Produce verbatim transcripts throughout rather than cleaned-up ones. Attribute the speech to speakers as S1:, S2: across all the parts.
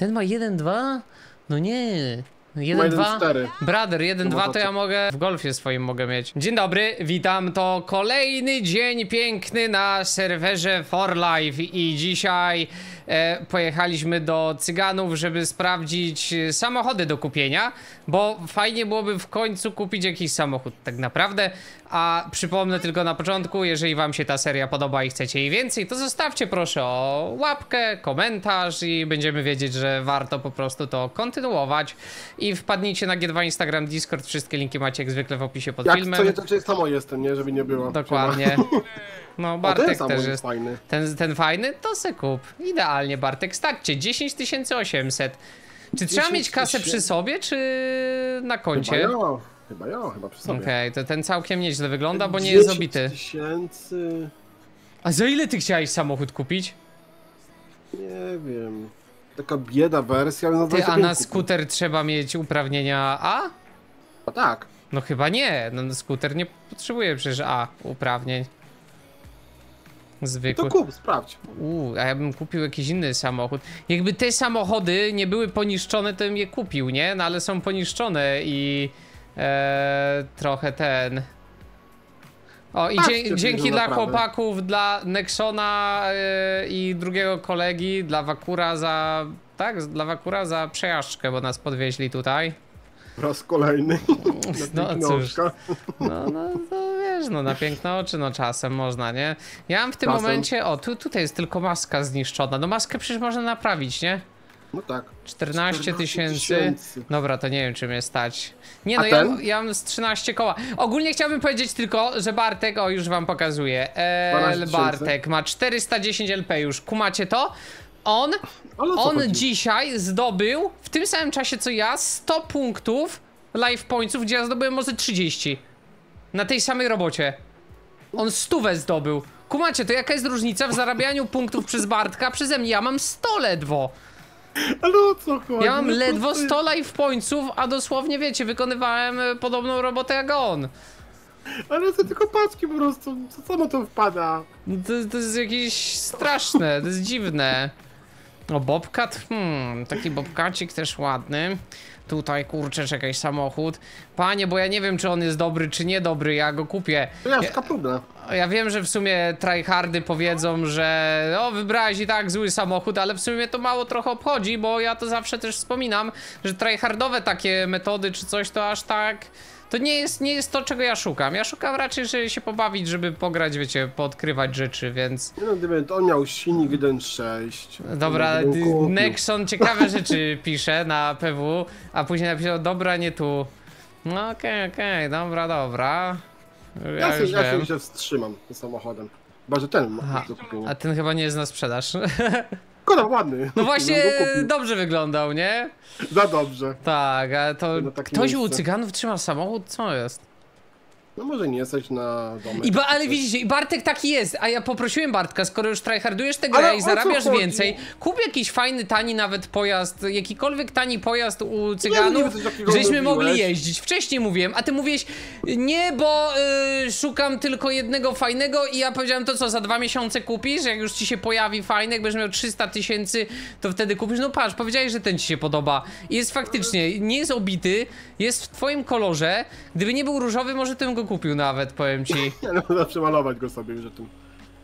S1: Ten ma jeden dwa? No nie. jeden dwa, brother, jeden dwa to ja mogę w golfie swoim mogę mieć. Dzień dobry, witam, to kolejny dzień piękny na serwerze For Life i dzisiaj e, pojechaliśmy do Cyganów, żeby sprawdzić samochody do kupienia, bo fajnie byłoby w końcu kupić jakiś samochód tak naprawdę. A przypomnę tylko na początku, jeżeli wam się ta seria podoba i chcecie jej więcej, to zostawcie proszę o łapkę, komentarz i będziemy wiedzieć, że warto po prostu to kontynuować. I wpadnijcie na G dwa, Instagram, Discord, wszystkie linki macie jak zwykle w opisie pod
S2: jak
S1: filmem.
S2: Jak to samo jestem, nie? Żeby nie było.
S1: Dokładnie. No Bartek
S2: o, ten
S1: też
S2: jest fajny.
S1: Ten, ten fajny, to se kup. Idealnie Bartek, starcie, dziesięć tysięcy osiemset. Czy trzeba mieć kasę przy sobie, czy na koncie?
S2: Chyba ja, chyba ja, chyba przy sobie.
S1: Okej, okay, to ten całkiem nieźle wygląda, bo nie jest obity.
S2: tysięcy...
S1: A za ile ty chciałeś samochód kupić?
S2: Nie wiem. Taka bieda wersja. No
S1: ty, a na skuter trzeba mieć uprawnienia A?
S2: A tak.
S1: No chyba nie, no skuter nie potrzebuje przecież A uprawnień. Zwykły.
S2: To kup, sprawdź.
S1: Uuu, a ja bym kupił jakiś inny samochód. Jakby te samochody nie były poniszczone, to bym je kupił, nie? No ale są poniszczone i... E, trochę ten... O i dzie dzięki dla
S2: naprawdę.
S1: chłopaków, dla Nexona e, i drugiego kolegi, dla Wakura za... Tak? Dla Wakura za przejażdżkę, bo nas podwieźli tutaj.
S2: Raz kolejny.
S1: No cóż, no, no to wiesz, no na piękne oczy, no czasem można, nie? Ja mam w tym czasem. momencie, o tu, tutaj jest tylko maska zniszczona, no maskę przecież można naprawić, nie?
S2: No tak.
S1: czternaście tysięcy. Dobra, to nie wiem, czy mnie stać. Nie no, ja, ja mam z trzynaście koła. Ogólnie chciałbym powiedzieć tylko, że Bartek, o już wam pokazuję. Eee, Bartek ma czterysta dziesięć L P już. Kumacie to? On, on dzisiaj zdobył w tym samym czasie co ja sto punktów life pointsów, gdzie ja zdobyłem może trzydzieści. Na tej samej robocie. On stówę zdobył. Kumacie, to jaka jest różnica w zarabianiu punktów przez Bartka przeze mnie? Ja mam sto ledwo.
S2: Ale o co chodzi?
S1: Ja mam ledwo sto life pointsów, a dosłownie wiecie, wykonywałem podobną robotę jak on.
S2: Ale to tylko paczki po prostu, co samo to wpada?
S1: To, to jest jakieś straszne, to jest dziwne. O, Bobcat, hmm, taki Bobcacik też ładny. Tutaj, kurczę, czekaj, samochód. Panie, bo ja nie wiem, czy on jest dobry, czy niedobry, ja go kupię.
S2: To ja skapudnę.
S1: Ja wiem, że w sumie tryhardy powiedzą, że o, wybrałeś i tak zły samochód, ale w sumie to mało trochę obchodzi, bo ja to zawsze też wspominam, że tryhardowe takie metody czy coś to aż tak... To nie jest, nie jest to, czego ja szukam. Ja szukam raczej, żeby się pobawić, żeby pograć, wiecie, poodkrywać rzeczy, więc...
S2: Nie no, gdyby on miał silnik jeden sześć.
S1: Dobra, Nexon ciekawe rzeczy pisze na P W, a później napisał, dobra, nie tu. No okej, okay, okej, okay, dobra, dobra.
S2: Ja, ja, się, ja się wstrzymam tym samochodem. Chyba, że ten ma do kupienia.
S1: A ten chyba nie jest na sprzedaż.
S2: Koda ładny.
S1: No właśnie, dobrze wyglądał, nie?
S2: Za dobrze.
S1: Tak, a to no, tak ktoś miejsce. U Cyganów trzyma samochód? Co jest?
S2: No może nie jesteś na domek.
S1: I ba ale widzicie, i Bartek taki jest, a ja poprosiłem Bartka, skoro już tryhardujesz tę grę i zarabiasz więcej, kup jakiś fajny, tani nawet pojazd, jakikolwiek tani pojazd u Cyganów, ja żeśmy mówiłeś. mogli jeździć. Wcześniej mówiłem, a ty mówiłeś, nie, bo yy, szukam tylko jednego fajnego i ja powiedziałem, to co, za dwa miesiące kupisz? Jak już ci się pojawi fajny, jak będziesz miał trzysta tysięcy, to wtedy kupisz. No patrz, powiedziałeś, że ten ci się podoba. I jest faktycznie, nie jest obity, jest w twoim kolorze. Gdyby nie był różowy, może tym go kupił nawet, powiem ci.
S2: Ja no, zawsze malować go sobie, że tu.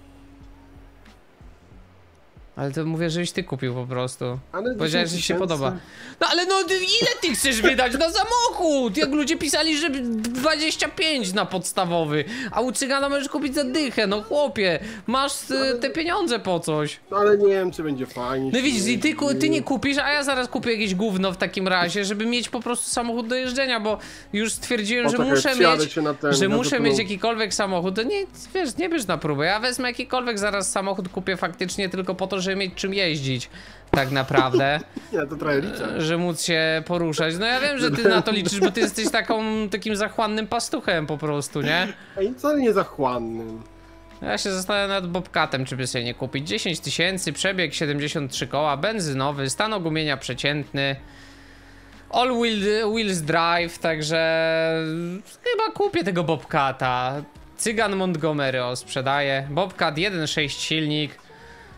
S1: Ale to mówię, żebyś ty kupił po prostu.
S2: Ale
S1: powiedziałeś, że ci się podoba. No ale no ile ty chcesz wydać na samochód? Jak ludzie pisali, że dwadzieścia pięć na podstawowy, a u Cygana możesz kupić za dychę, no chłopie, masz ale... te pieniądze po coś.
S2: No ale nie wiem, czy będzie fajnie.
S1: No widzisz, i ty, ty nie kupisz, a ja zaraz kupię jakieś gówno w takim razie, żeby mieć po prostu samochód do jeżdżenia, bo już stwierdziłem, o, że muszę mieć, ten, że muszę mieć jakikolwiek samochód. To nie, wiesz, nie bierz na próbę, ja wezmę jakikolwiek zaraz samochód, kupię faktycznie tylko po to, żeby mieć czym jeździć, tak naprawdę.
S2: Ja to trochę liczę.
S1: Że móc się poruszać. No ja wiem, że ty na to liczysz, bo ty jesteś taką, takim zachłannym pastuchem po prostu, nie?
S2: Ej, wcale nie zachłannym.
S1: Ja się zastanawiam nad Bobcatem, czy by sobie nie kupić. dziesięć tysięcy, przebieg siedemdziesiąt trzy koła, benzynowy, stan ogumienia przeciętny. All wheel, wheels drive, także chyba kupię tego Bobcata. Cygan Montgomery o sprzedaje. Bobcat jeden sześć silnik.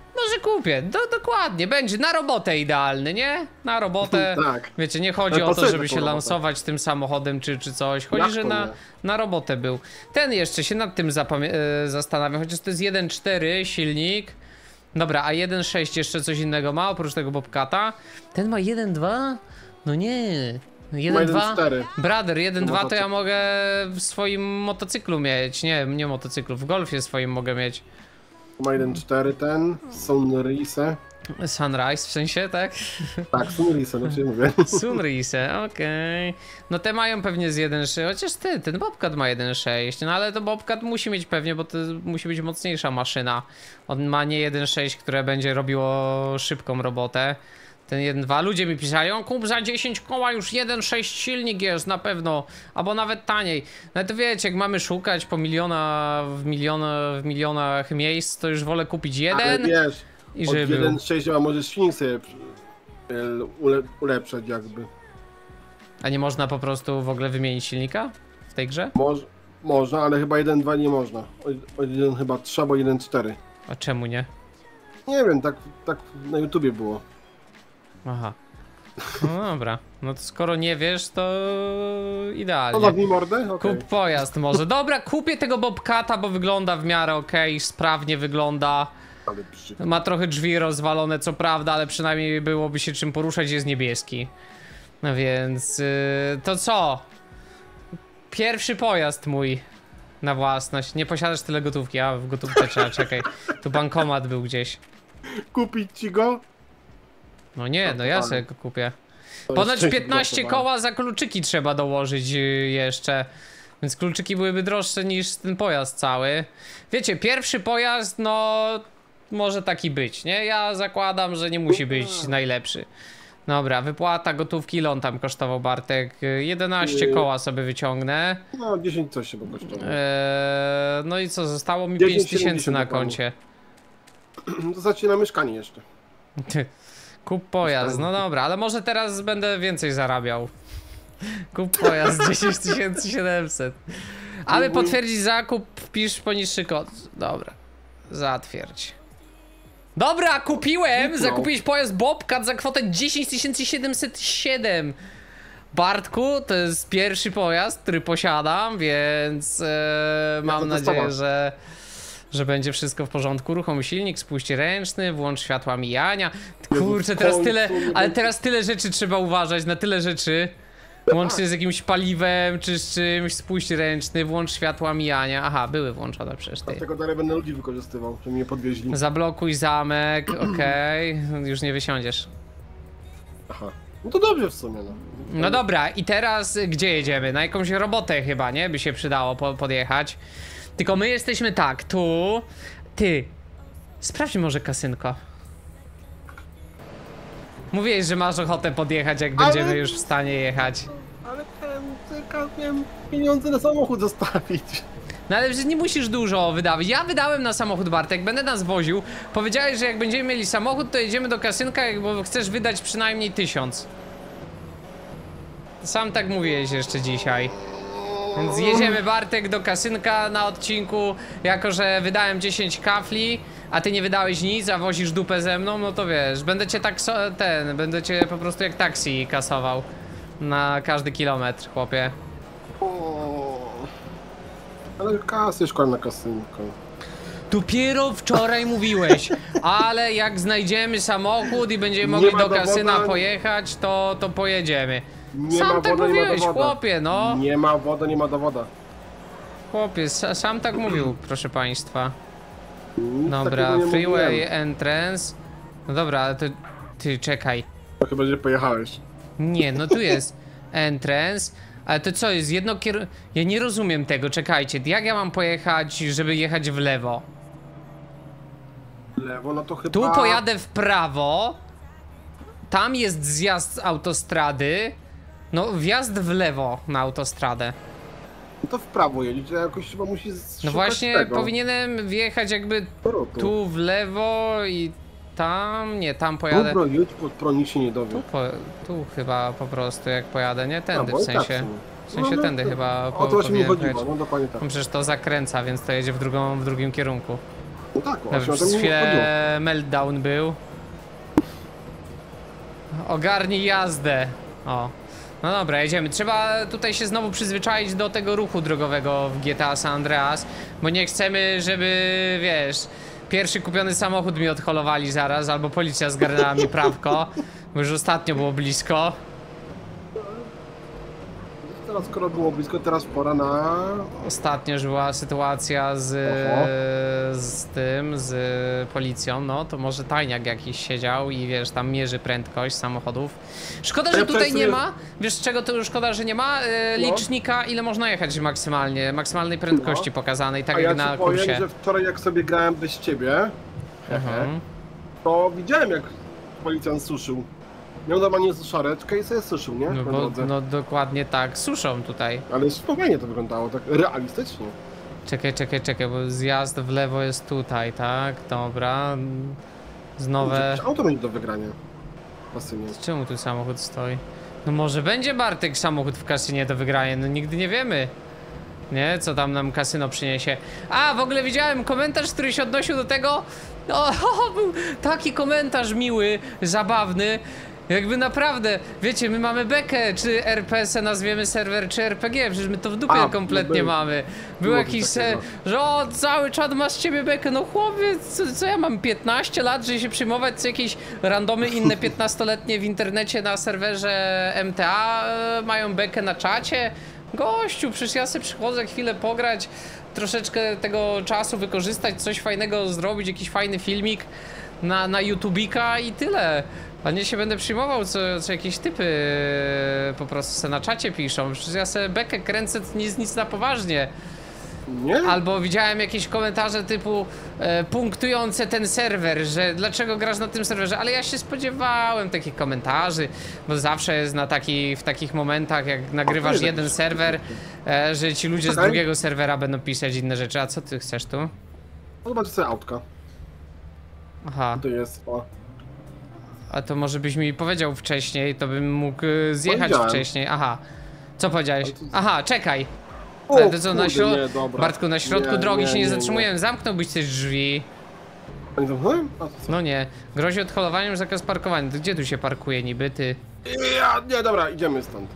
S1: Może kupię, do, dokładnie, będzie na robotę idealny, nie? Na robotę,
S2: tak.
S1: Wiecie, nie chodzi
S2: Ale
S1: o to, żeby się
S2: robotę.
S1: lansować tym samochodem czy, czy coś, chodzi,
S2: Jak
S1: że
S2: to
S1: na,
S2: nie?
S1: na robotę był. Ten jeszcze się nad tym zapamię- e, zastanawiam, chociaż to jest jeden cztery silnik. Dobra, a jeden sześć jeszcze coś innego ma, oprócz tego Bobcata. Ten ma jeden dwa? No nie, jeden dwa. Brother, jeden dwa to ja mogę w swoim motocyklu mieć, nie, nie motocyklu, w Golfie swoim mogę mieć.
S2: Ma jeden cztery ten, Sunrise.
S1: Sunrise w sensie, tak?
S2: Tak, Sunrise, no czy mówię.
S1: Sunrise, okej. Okay. No te mają pewnie z jeden sześć, chociaż ty, ten Bobcat ma jeden sześć, no ale to Bobcat musi mieć pewnie, bo to musi być mocniejsza maszyna. On ma nie jeden sześć, które będzie robiło szybką robotę. Ten jeden dwa, ludzie mi pisają, kup za dziesięć koła już jeden sześć silnik jest na pewno, albo nawet taniej. No to wiecie, jak mamy szukać po miliona w, miliona, w milionach miejsc, to już wolę kupić jeden.
S2: Ale wiesz,
S1: i
S2: od
S1: żeby
S2: jeden sześć a możesz silnik sobie ule ulepszać jakby.
S1: A nie można po prostu w ogóle wymienić silnika w tej grze?
S2: Moż można, ale chyba jeden dwa nie można. O jeden chyba trzy, bo jeden cztery.
S1: A czemu nie?
S2: Nie wiem, tak, tak na YouTubie było.
S1: Aha. No dobra, no to skoro nie wiesz, to idealnie.
S2: Podał mi mordę? Okay.
S1: Kup pojazd może. Dobra, kupię tego Bobcata, bo wygląda w miarę okej, okay, sprawnie wygląda. Ma trochę drzwi rozwalone, co prawda, ale przynajmniej byłoby się czym poruszać, jest niebieski. No więc, yy, to co? Pierwszy pojazd mój na własność. Nie posiadasz tyle gotówki, a w gotówce trzeba, czekaj. Tu bankomat był gdzieś.
S2: Kupić ci go?
S1: No nie, no ja sobie go kupię. Ponoć piętnaście koła za kluczyki trzeba dołożyć jeszcze. Więc kluczyki byłyby droższe niż ten pojazd cały. Wiecie, pierwszy pojazd, no może taki być, nie? Ja zakładam, że nie musi być najlepszy. Dobra, wypłata gotówki, ile on tam kosztował, Bartek? jedenaście koła sobie wyciągnę.
S2: No, dziesięć coś się bo kosztowało.
S1: Eee, no i co, zostało mi pięć tysięcy na koncie.
S2: To zaczyna mieszkanie jeszcze.
S1: Kup pojazd, no dobra, ale może teraz będę więcej zarabiał. Kup pojazd dziesięć tysięcy siedemset. Aby potwierdzić zakup, wpisz poniższy kod. Dobra, zatwierdź. Dobra, kupiłem! Zakupiłeś pojazd Bobcat za kwotę dziesięć tysięcy siedemset siedem. Bartku, to jest pierwszy pojazd, który posiadam, więc e, mam nadzieję, że, że będzie wszystko w porządku. Uruchom silnik, spuść ręczny, włącz światła mijania. Kurczę, teraz tyle, ale teraz tyle rzeczy trzeba uważać, na tyle rzeczy. Łącznie z jakimś paliwem, czy z czymś, spuść ręczny, włącz światła mijania. Aha, były włączone przecież ty.
S2: Dlatego dalej będę ludzi wykorzystywał, żeby mnie podwieźli.
S1: Zablokuj zamek, okej, okay. Już nie wysiądziesz.
S2: Aha, no to dobrze w sumie, no.
S1: No dobra, i teraz gdzie jedziemy? Na jakąś robotę chyba, nie? By się przydało po podjechać. Tylko my jesteśmy tak, tu... Ty, sprawdź może kasynko. Mówiłeś, że masz ochotę podjechać, jak ale... będziemy już w stanie jechać.
S2: Ale miałem pieniądze na samochód zostawić.
S1: No ale nie musisz dużo wydawać. Ja wydałem na samochód, Bartek, będę nas woził. Powiedziałeś, że jak będziemy mieli samochód, to jedziemy do kasynka, bo chcesz wydać przynajmniej tysiąc. Sam tak mówiłeś jeszcze dzisiaj. Więc jedziemy, Bartek, do kasynka na odcinku. Jako że wydałem dziesięć kafli, a ty nie wydałeś nic, a wozisz dupę ze mną, no to wiesz, będę cię tak ten, będę cię po prostu jak taksi kasował na każdy kilometr, chłopie.
S2: O, ale kasy szkoda na kasynko.
S1: Dopiero wczoraj mówiłeś, ale jak znajdziemy samochód i będziemy mogli do kasyna pojechać, to, to pojedziemy.
S2: Nie
S1: sam
S2: ma
S1: tak
S2: woda,
S1: mówiłeś,
S2: nie ma
S1: chłopie, no.
S2: Nie ma woda, nie ma dowoda.
S1: Chłopie, sam tak mówił, proszę państwa.
S2: Nic
S1: dobra, freeway mówiłem. Entrance. No dobra, ale to ty czekaj.
S2: To chyba, że pojechałeś.
S1: Nie, no tu jest entrance. Ale to co jest? Jedno kier... Ja nie rozumiem tego, czekajcie. Jak ja mam pojechać, żeby jechać w lewo?
S2: Lewo, no to chyba...
S1: Tu pojadę w prawo. Tam jest zjazd z autostrady. No, wjazd w lewo na autostradę.
S2: No to w prawo jedziesz, jakoś chyba musi
S1: no właśnie,
S2: tego.
S1: Powinienem wjechać jakby tu w lewo i tam, nie, tam pojadę.
S2: Dobro, jedź pod prąd, nic się nie dowie.
S1: Tu, po, tu chyba po prostu jak pojadę, nie? Tędy,
S2: no,
S1: w sensie.
S2: Tak
S1: w sensie
S2: no,
S1: tędy
S2: to,
S1: chyba
S2: o to właśnie mi chodziło,
S1: no
S2: dokładnie tak.
S1: Przecież to zakręca, więc to jedzie w, drugą, w drugim kierunku.
S2: No tak, właśnie o tym
S1: chwilę meltdown był. Ogarnij jazdę. O. No dobra, jedziemy. Trzeba tutaj się znowu przyzwyczaić do tego ruchu drogowego w G T A San Andreas, bo nie chcemy, żeby, wiesz, pierwszy kupiony samochód mi odholowali zaraz, albo policja zgarnęła mi prawko, bo już ostatnio było blisko.
S2: Teraz skoro było blisko, teraz pora na...
S1: Ostatnio już była sytuacja z, z tym, z policją, no to może tajniak jakiś siedział i wiesz, tam mierzy prędkość samochodów. Szkoda, że tutaj nie ma, wiesz czego to szkoda, że nie ma e, licznika, ile można jechać maksymalnie, maksymalnej prędkości no. pokazanej, tak
S2: A
S1: jak
S2: ja
S1: na
S2: ci powiem,
S1: kursie.
S2: że wczoraj jak sobie grałem bez ciebie, mhm. to widziałem jak policjant suszył. Miał normalnie suszareczkę i sobie suszył, nie?
S1: No, bo, no dokładnie tak, suszą tutaj.
S2: Ale spokojnie to wyglądało, tak realistycznie.
S1: Czekaj, czekaj, czekaj, bo zjazd w lewo jest tutaj, tak? Dobra. Znowu.
S2: Auto będzie do wygrania. Kasynie.
S1: Czemu tu samochód stoi? No może będzie Bartek samochód w kasynie do wygrania, no nigdy nie wiemy. Nie? Co tam nam kasyno przyniesie. A, w ogóle widziałem komentarz, który się odnosił do tego. O, był taki komentarz miły, zabawny. Jakby naprawdę, wiecie, my mamy bekę, czy R P S nazwiemy serwer, czy R P G, przecież my to w dupie A, kompletnie no by, mamy. Był jakiś se, że o, cały czat ma z ciebie bekę, no chłopie, co, co ja mam, piętnaście lat, żeby się przyjmować co jakieś randomy inne piętnastoletnie w internecie na serwerze M T A e, mają bekę na czacie? Gościu, przecież ja sobie przychodzę chwilę pograć, troszeczkę tego czasu wykorzystać, coś fajnego zrobić, jakiś fajny filmik na, na YouTubika i tyle. A nie się będę przyjmował, co, co jakieś typy po prostu se na czacie piszą. Przecież ja sobie bekę kręcę nic, nic na poważnie.
S2: Nie?
S1: Albo widziałem jakieś komentarze typu e, punktujące ten serwer, że dlaczego grasz na tym serwerze, ale ja się spodziewałem takich komentarzy, bo zawsze jest na taki, w takich momentach, jak nagrywasz jeden serwer, e, że ci ludzie z drugiego serwera będą pisać inne rzeczy. A co ty chcesz tu?
S2: Zobacz sobie autka.
S1: Aha.
S2: To jest, o.
S1: A to może byś mi powiedział wcześniej, to bym mógł zjechać wcześniej. Aha. Co powiedziałeś? Aha, czekaj.
S2: O,
S1: ale to co, na
S2: kurde, nie,
S1: Bartku, na środku
S2: nie,
S1: drogi
S2: nie,
S1: się nie,
S2: nie
S1: zatrzymujemy.
S2: Nie.
S1: Zamknąłbyś te drzwi.
S2: A nie zamknąłem? A, to co?
S1: No nie. Grozi odholowaniem, zakaz parkowania. Gdzie tu się parkuje niby, ty?
S2: Ja, nie, dobra, idziemy stąd.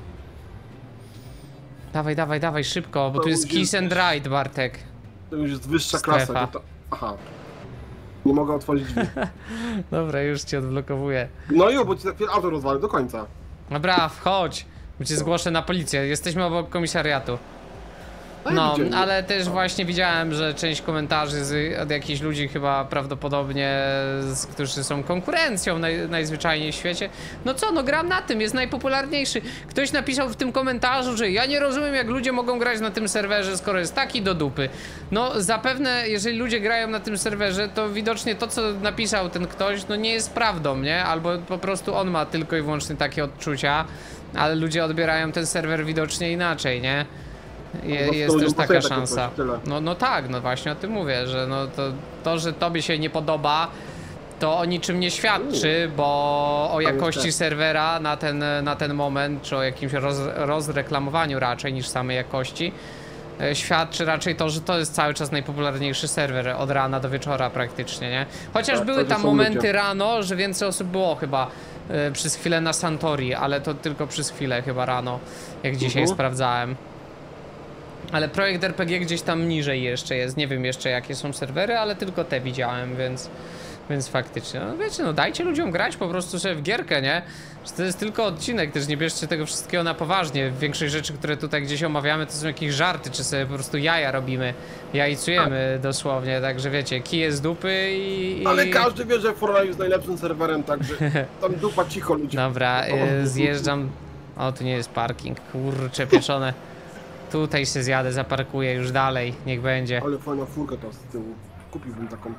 S1: Dawaj, dawaj, dawaj, szybko, bo
S2: To
S1: tu jest
S2: już
S1: kiss
S2: jest-
S1: and ride, Bartek.
S2: To już jest wyższa
S1: Strefa.
S2: klasa. To... Aha. Nie mogę otworzyć drzwi.
S1: Dobra, już cię odblokowuję.
S2: No i bo ci za chwilę auto rozwalę do końca.
S1: Dobra, wchodź. Bo cię zgłoszę na policję. Jesteśmy obok komisariatu. No, ale też właśnie widziałem, że część komentarzy z, od jakichś ludzi chyba prawdopodobnie, z, którzy są konkurencją naj, najzwyczajniej w świecie. No co, no gram na tym, jest najpopularniejszy. Ktoś napisał w tym komentarzu, że ja nie rozumiem, jak ludzie mogą grać na tym serwerze, skoro jest taki do dupy. No zapewne, jeżeli ludzie grają na tym serwerze, to widocznie to, co napisał ten ktoś, no nie jest prawdą, nie? Albo po prostu on ma tylko i wyłącznie takie odczucia, ale ludzie odbierają ten serwer widocznie inaczej, nie? Je, jest też taka szansa. No, no tak, no właśnie o tym mówię, że no to, to, że tobie się nie podoba, to o niczym nie świadczy, bo o jakości serwera na ten, na ten moment, czy o jakimś roz, rozreklamowaniu raczej niż samej jakości, świadczy raczej to, że to jest cały czas najpopularniejszy serwer od rana do wieczora praktycznie, nie? Chociaż tak, były tam momenty ludzie. rano, że więcej osób było chyba y, przez chwilę na Santori, ale to tylko przez chwilę chyba rano, jak dzisiaj uh -huh. sprawdzałem. Ale projekt R P G gdzieś tam niżej jeszcze jest, nie wiem jeszcze jakie są serwery, ale tylko te widziałem, więc... Więc faktycznie, no wiecie, no dajcie ludziom grać po prostu sobie w gierkę, nie? Że to jest tylko odcinek, też nie bierzcie tego wszystkiego na poważnie. Większość rzeczy, które tutaj gdzieś omawiamy, to są jakieś żarty, czy sobie po prostu jaja robimy. Jajcujemy dosłownie, także wiecie, kije z dupy i... i...
S2: Ale każdy wie, że Fortnite jest najlepszym serwerem, także tam dupa cicho ludzie.
S1: Dobra, y, zjeżdżam... O, tu nie jest parking, kurcze pieczone. Tutaj się zjadę, zaparkuję już dalej, niech będzie.
S2: Ale fajna furka ta z tyłu, kupiłbym taką.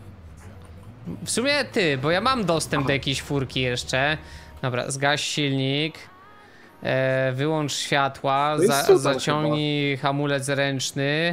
S1: W sumie ty, bo ja mam dostęp Aha. do jakiejś furki jeszcze. Dobra, zgaś silnik. E, wyłącz światła. Za, zaciągnij chyba. hamulec ręczny.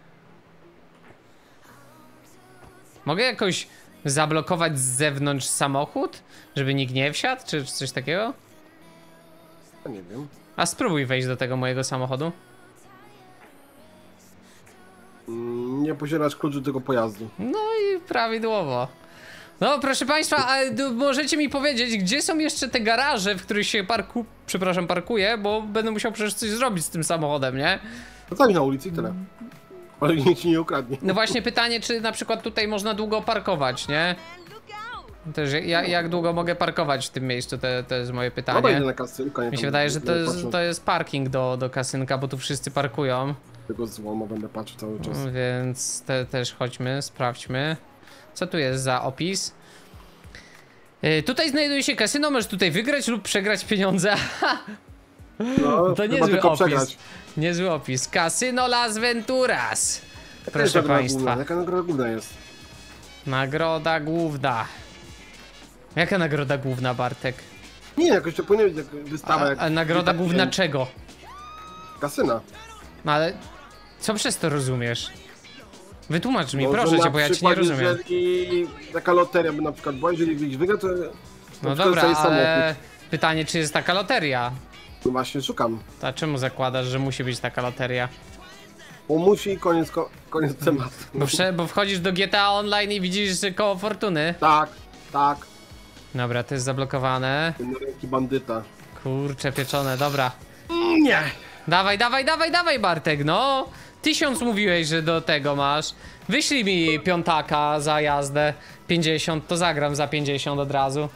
S1: Mogę jakoś zablokować z zewnątrz samochód? Żeby nikt nie wsiadł? Czy coś takiego?
S2: Ja nie wiem.
S1: A spróbuj wejść do tego mojego samochodu.
S2: Nie posiadasz kluczu do tego pojazdu.
S1: No i prawidłowo. No, proszę państwa, a możecie mi powiedzieć, gdzie są jeszcze te garaże, w których się parku... Przepraszam, parkuję, bo będę musiał przecież coś zrobić z tym samochodem, nie?
S2: No tak, na ulicy i tyle. Ale nikt ci nie ukradnie.
S1: No właśnie pytanie, czy na przykład tutaj można długo parkować, nie? Też jak, jak długo mogę parkować w tym miejscu, to, to jest moje pytanie.
S2: No dojdę na kasynkę.
S1: Mi się wydaje, że to jest, to jest parking do, do kasynka, bo tu wszyscy parkują.
S2: Tego złomu będę patrzył cały czas.
S1: Więc te, też chodźmy, sprawdźmy. Co tu jest za opis? Yy, tutaj znajduje się kasyno, możesz tutaj wygrać lub przegrać pieniądze.
S2: No,
S1: to niezły opis. Przegrać. Niezły opis. Kasyno Las Venturas.
S2: Jaka
S1: Proszę państwa.
S2: Główna? Jaka nagroda główna jest?
S1: Nagroda główna. Jaka nagroda główna, Bartek?
S2: Nie, jakoś to powinien być wystawa.
S1: A,
S2: jak...
S1: a nagroda główna czego?
S2: Kasyna.
S1: No ale co przez to rozumiesz? Wytłumacz mi,
S2: Może
S1: proszę cię, bo ja ci nie rozumiem.
S2: Jeżeli taka loteria by na przykład była, jeżeli gdzieś wygra, to...
S1: No dobra, ale pytanie, czy jest taka loteria?
S2: No właśnie, szukam.
S1: A czemu zakładasz, że musi być taka loteria?
S2: Bo musi i koniec, ko koniec tematu.
S1: Bo, bo wchodzisz do G T A Online i widzisz koło fortuny?
S2: Tak, tak.
S1: Dobra, to jest zablokowane.
S2: Ręki bandyta.
S1: Kurcze pieczone, dobra.
S2: Nie!
S1: Dawaj, dawaj, dawaj, dawaj, Bartek, no! Tysiąc mówiłeś, że do tego masz. Wyślij mi piątaka za jazdę. pięćdziesiąt, to zagram za pięćdziesiąt od razu.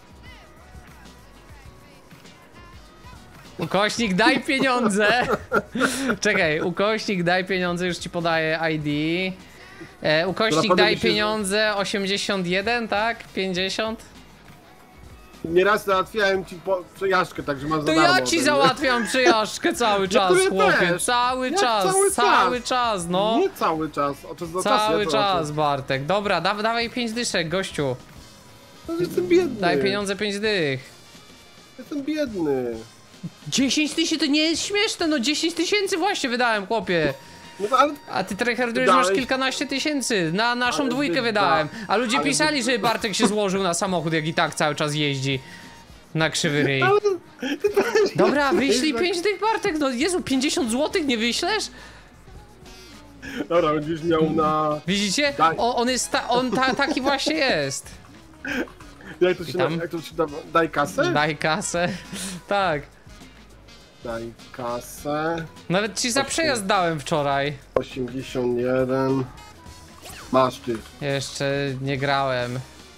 S1: Ukośnik, daj pieniądze! Czekaj, ukośnik, daj pieniądze, już ci podaję I D. E, ukośnik, daj pieniądze, osiemdziesiąt jeden, tak? pięćdziesiąt?
S2: Nieraz załatwiałem ci po przejażdżkę, także masz za
S1: To
S2: darmo,
S1: ja ci
S2: nie?
S1: załatwiam przejażdżkę cały czas,
S2: ja
S1: chłopie,
S2: też.
S1: cały
S2: Jak
S1: czas,
S2: cały
S1: cały
S2: czas?
S1: czas, no.
S2: Nie cały czas, o czas do
S1: Cały
S2: czasu, ja
S1: czas, Bartek. Dobra, da, dawaj pięć dyszek, gościu.
S2: No, jestem biedny.
S1: Daj pieniądze pięć dych.
S2: Jestem biedny.
S1: dziesięć tysięcy to nie jest śmieszne, no dziesięć tysięcy właśnie wydałem, chłopie.
S2: No, ale...
S1: A ty tryhardujesz, masz kilkanaście tysięcy. Na naszą
S2: ale
S1: dwójkę
S2: wyda...
S1: wydałem. A ludzie
S2: ale
S1: pisali,
S2: wy...
S1: że Bartek się złożył na samochód, jak i tak cały czas jeździ. Na krzywy ryj.
S2: Ale...
S1: Dobra, wyślij pięć dych, Bartek, no Jezu, pięćdziesiąt złotych nie wyślesz?
S2: Dobra, będziesz miał na...
S1: Widzicie? O, on jest, ta, on ta, taki właśnie jest.
S2: Jak to się, na, jak to się da, daj kasę?
S1: Daj kasę. Tak.
S2: Daj kasę.
S1: Nawet ci za przejazd dałem wczoraj.
S2: osiemdziesiąt jeden. Masz ty.
S1: Jeszcze nie grałem.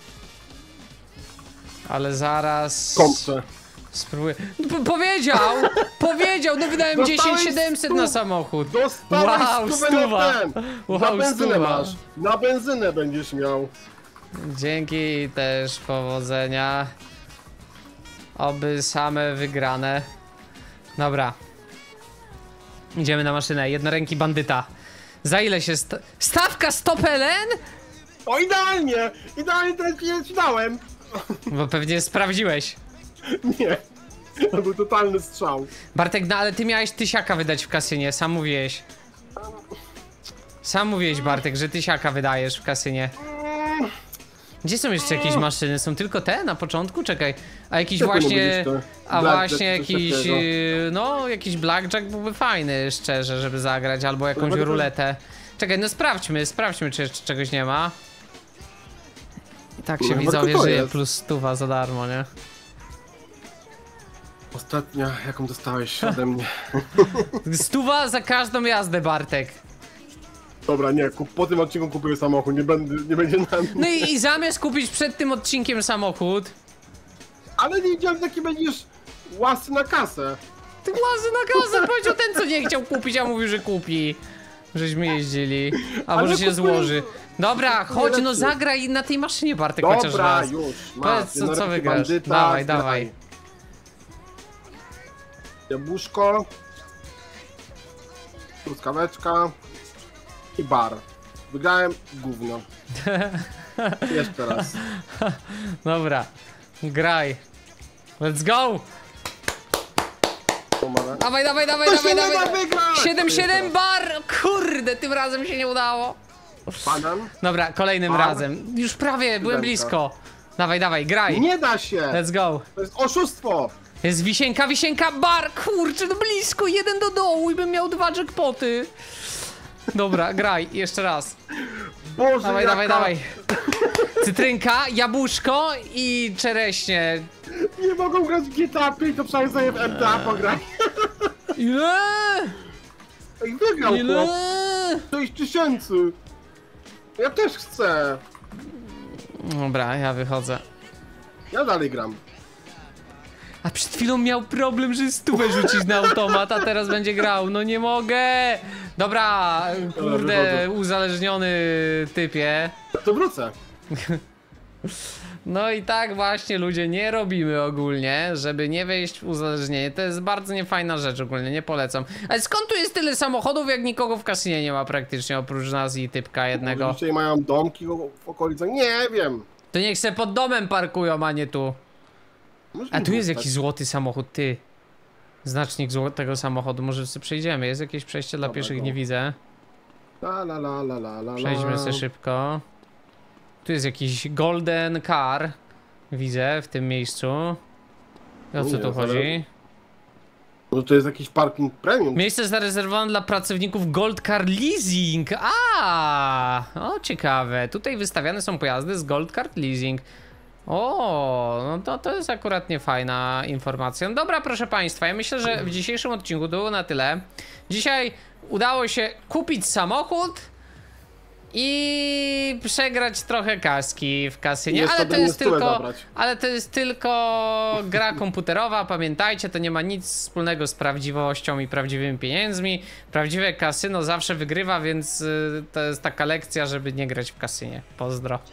S1: Ale zaraz...
S2: Kąpce.
S1: Spróbuję. No, powiedział! Powiedział! No wydałem
S2: Dostałeś
S1: dziesięć siedemset
S2: stu...
S1: na samochód.
S2: Dostałeś
S1: Wow,
S2: stówę
S1: stuwa.
S2: na ten.
S1: Wow,
S2: na benzynę
S1: stuwa.
S2: masz. Na benzynę będziesz miał.
S1: Dzięki też, powodzenia. Oby same wygrane. Dobra. Idziemy na maszynę. Jednoręki bandyta. Za ile się sta stawka sto P L N?
S2: O, idealnie! Idealnie ten pieniądz ci dałem.
S1: Bo pewnie sprawdziłeś.
S2: Nie. To był totalny strzał.
S1: Bartek, no ale ty miałeś tysiaka wydać w kasynie, sam mówiłeś. Sam mówiłeś, Bartek, że tysiaka wydajesz w kasynie. Gdzie są jeszcze jakieś maszyny? Są tylko te na początku? Czekaj. A jakiś
S2: Czego
S1: właśnie... A
S2: Blackjack,
S1: właśnie jakiś...
S2: takiego.
S1: No, jakiś blackjack byłby fajny, szczerze, żeby zagrać. Albo jakąś
S2: Bardzo...
S1: ruletę. Czekaj, no sprawdźmy, sprawdźmy, czy jeszcze czegoś nie ma. I tak się
S2: No,
S1: widzowie żyje,
S2: jest.
S1: plus stuwa za darmo, nie?
S2: Ostatnia, jaką dostałeś ode mnie.
S1: Stuwa za każdą jazdę, Bartek.
S2: Dobra, nie, kup, po tym odcinku kupuję samochód, nie, będę, nie będzie na mnie.
S1: No i, i zamiast kupić przed tym odcinkiem samochód...
S2: Ale nie wiedziałem, jaki będziesz łasy na kasę.
S1: Ty łazy na kasę, powiedział ten, co nie chciał kupić, a mówił, że kupi. Żeśmy jeździli. A może się złoży. Dobra, chodź, no zagraj na tej maszynie, Bartek, chociaż
S2: Dobra,
S1: raz.
S2: już,
S1: Powiedz, co, co wygrasz.
S2: Bandyta,
S1: Dawaj,
S2: zgraj.
S1: dawaj.
S2: Jabłuszko. Truskaweczka. I bar. Wygrałem gówno. Jeszcze raz.
S1: Dobra, graj. Let's go!
S2: Pomaga.
S1: Dawaj, dawaj, dawaj,
S2: To
S1: dawaj,
S2: się nie
S1: dawaj.
S2: da wygrać!
S1: siedem siedem bar! Kurde, tym razem się nie udało.
S2: Banan?
S1: Dobra, kolejnym
S2: Bar.
S1: razem. Już prawie, byłem blisko. Dawaj, dawaj, graj.
S2: Nie da się!
S1: Let's go.
S2: To jest oszustwo!
S1: Jest wisienka, wisienka, bar! Kurczę, no blisko, jeden do dołu i bym miał dwa jackpoty. Dobra, graj, jeszcze raz.
S2: Boże,
S1: Dawaj,
S2: jaka...
S1: dawaj, dawaj. Cytrynka, jabłuszko i czereśnie.
S2: Nie mogą grać w G T A pięć, to przynajmniej sobie w M T A pograć.
S1: Ile?
S2: Ej, wygrał
S1: Ile?
S2: chłop. sześć tysięcy. Ja też chcę.
S1: Dobra, ja wychodzę.
S2: Ja dalej gram.
S1: A przed chwilą miał problem, że stówę rzucić na automat, a teraz będzie grał. No nie mogę! Dobra, kurde, uzależniony typie.
S2: To wrócę.
S1: No i tak właśnie ludzie nie robimy ogólnie, żeby nie wejść w uzależnienie. To jest bardzo niefajna rzecz ogólnie, nie polecam. Ale skąd tu jest tyle samochodów, jak nikogo w kasynie nie ma praktycznie, oprócz nas i typka jednego?
S2: Może dzisiaj mają domki w okolicach? Nie wiem.
S1: To niech se pod domem parkują, a nie tu.
S2: Może
S1: A
S2: nie
S1: tu jest
S2: zostać.
S1: jakiś złoty samochód, ty. Znacznik złotego samochodu, może sobie przejdziemy. Jest jakieś przejście dla
S2: Dobra,
S1: pieszych,
S2: no.
S1: nie widzę.
S2: La la la la la la.
S1: Przejdźmy sobie szybko. Tu jest jakiś golden car. Widzę w tym miejscu. I o co
S2: Nie,
S1: tu
S2: zaraz-
S1: chodzi?
S2: Może to jest jakiś parking premium?
S1: Miejsce zarezerwowane dla pracowników Gold Car Leasing. A, o ciekawe. Tutaj wystawiane są pojazdy z Gold Car Leasing. O, no to, to jest akurat niefajna informacja. No dobra, proszę państwa, ja myślę, że w dzisiejszym odcinku to było na tyle. Dzisiaj udało się kupić samochód i przegrać trochę kaski w kasynie,
S2: Jeszcze
S1: ale to
S2: ode mnie
S1: jest
S2: stówę
S1: tylko,
S2: zabrać.
S1: ale to jest tylko gra komputerowa, pamiętajcie, to nie ma nic wspólnego z prawdziwością i prawdziwymi pieniędzmi. Prawdziwe kasyno zawsze wygrywa, więc y, to jest taka lekcja, żeby nie grać w kasynie. Pozdro.